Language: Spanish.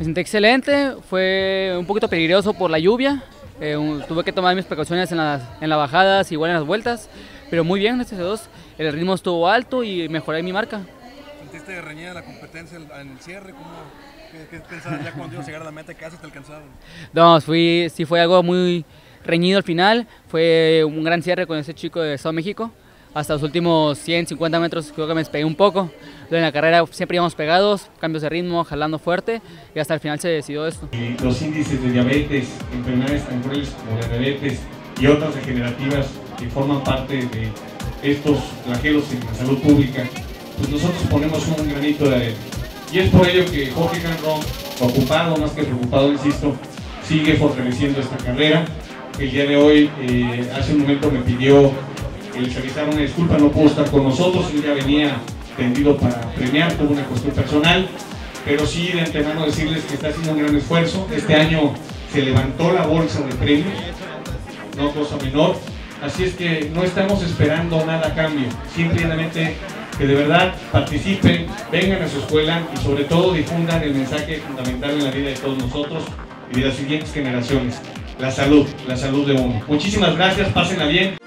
presenté excelente, fue un poquito peligroso por la lluvia, tuve que tomar mis precauciones en las bajadas, igual en las vueltas, pero muy bien, gracias a Dios, el ritmo estuvo alto y mejoré mi marca. ¿Sentiste reñida la competencia en el cierre? ¿Qué pensabas ya cuando ibas a llegar a la meta? ¿Casi te alcanzaban? No, sí fue algo muy reñido al final, fue un gran cierre con ese chico de Estado de México. Hasta los últimos 150 metros creo que me despegué un poco. En la carrera siempre íbamos pegados, cambios de ritmo, jalando fuerte y hasta el final se decidió esto. Y los índices de diabetes, enfermedades tan crueles como la diabetes y otras degenerativas que forman parte de estos flagelos en la salud pública, pues nosotros ponemos un granito de arena. Y es por ello que Jorge Canron, ocupado, más que preocupado, insisto, sigue fortaleciendo esta carrera. El día de hoy, hace un momento me pidió que les avisara una disculpa, no pudo estar con nosotros, él ya venía tendido para premiar, tuvo una cuestión personal, pero sí de antemano decirles que está haciendo un gran esfuerzo. Este año se levantó la bolsa de premios, no cosa menor, así es que no estamos esperando nada a cambio, simplemente que de verdad participen, vengan a su escuela y sobre todo difundan el mensaje fundamental en la vida de todos nosotros y de las siguientes generaciones, la salud de uno. Muchísimas gracias, pásenla bien.